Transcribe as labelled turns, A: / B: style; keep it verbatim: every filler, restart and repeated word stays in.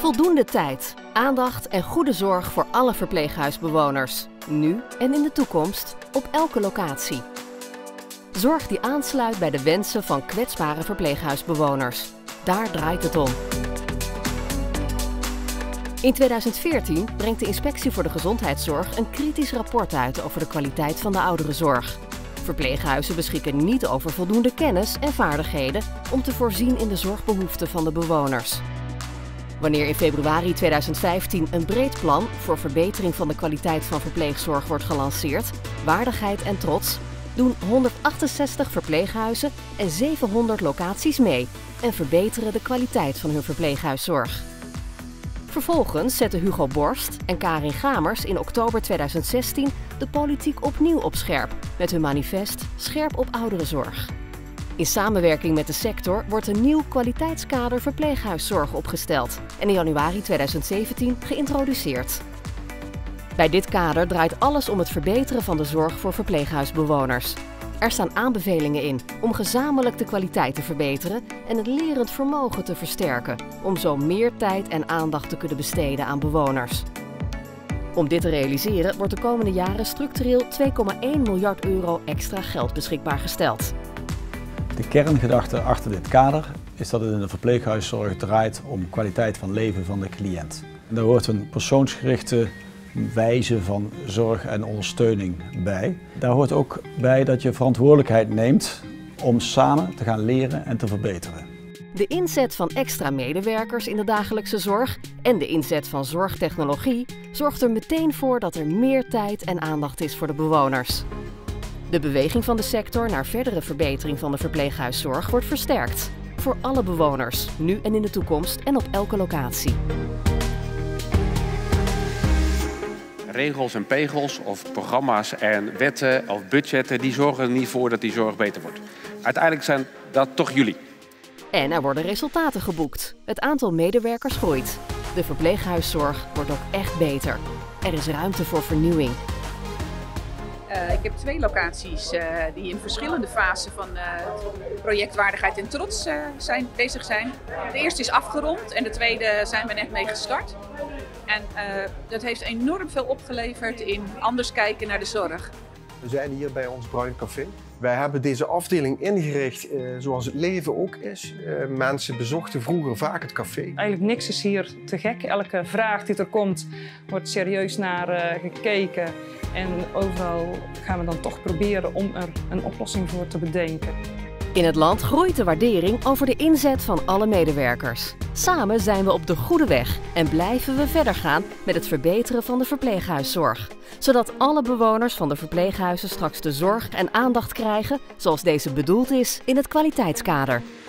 A: Voldoende tijd, aandacht en goede zorg voor alle verpleeghuisbewoners. Nu en in de toekomst, op elke locatie. Zorg die aansluit bij de wensen van kwetsbare verpleeghuisbewoners. Daar draait het om. In tweeduizend veertien brengt de Inspectie voor de Gezondheidszorg een kritisch rapport uit over de kwaliteit van de ouderenzorg. Verpleeghuizen beschikken niet over voldoende kennis en vaardigheden om te voorzien in de zorgbehoeften van de bewoners. Wanneer in februari tweeduizend vijftien een breed plan voor verbetering van de kwaliteit van verpleegzorg wordt gelanceerd, Waardigheid en Trots, doen honderdachtenzestig verpleeghuizen en zevenhonderd locaties mee en verbeteren de kwaliteit van hun verpleeghuiszorg. Vervolgens zetten Hugo Borst en Karin Gamers in oktober tweeduizend zestien de politiek opnieuw op scherp met hun manifest Scherp op ouderenzorg. In samenwerking met de sector wordt een nieuw kwaliteitskader verpleeghuiszorg opgesteld en in januari tweeduizend zeventien geïntroduceerd. Bij dit kader draait alles om het verbeteren van de zorg voor verpleeghuisbewoners. Er staan aanbevelingen in om gezamenlijk de kwaliteit te verbeteren en het lerend vermogen te versterken, om zo meer tijd en aandacht te kunnen besteden aan bewoners. Om dit te realiseren wordt de komende jaren structureel twee komma één miljard euro extra geld beschikbaar gesteld.
B: De kerngedachte achter dit kader is dat het in de verpleeghuiszorg draait om kwaliteit van leven van de cliënt. En daar hoort een persoonsgerichte wijze van zorg en ondersteuning bij. Daar hoort ook bij dat je verantwoordelijkheid neemt om samen te gaan leren en te verbeteren.
A: De inzet van extra medewerkers in de dagelijkse zorg en de inzet van zorgtechnologie zorgt er meteen voor dat er meer tijd en aandacht is voor de bewoners. De beweging van de sector naar verdere verbetering van de verpleeghuiszorg wordt versterkt. Voor alle bewoners, nu en in de toekomst en op elke locatie.
C: Regels en pegels of programma's en wetten of budgetten, die zorgen er niet voor dat die zorg beter wordt. Uiteindelijk zijn dat toch jullie.
A: En er worden resultaten geboekt. Het aantal medewerkers groeit. De verpleeghuiszorg wordt ook echt beter. Er is ruimte voor vernieuwing.
D: Uh, ik heb twee locaties uh, die in verschillende fasen van uh, het project Waardigheid en Trots uh, zijn, bezig zijn. De eerste is afgerond en de tweede zijn we net mee gestart. En uh, dat heeft enorm veel opgeleverd in anders kijken naar de zorg.
E: We zijn hier bij ons Bruin Café. Wij hebben deze afdeling ingericht uh, zoals het leven ook is. Uh, mensen bezochten vroeger vaak het café.
F: Eigenlijk niks is hier te gek. Elke vraag die er komt wordt serieus naar uh, gekeken. En overal gaan we dan toch proberen om er een oplossing voor te bedenken.
A: In het land groeit de waardering over de inzet van alle medewerkers. Samen zijn we op de goede weg en blijven we verder gaan met het verbeteren van de verpleeghuiszorg. Zodat alle bewoners van de verpleeghuizen straks de zorg en aandacht krijgen zoals deze bedoeld is in het kwaliteitskader.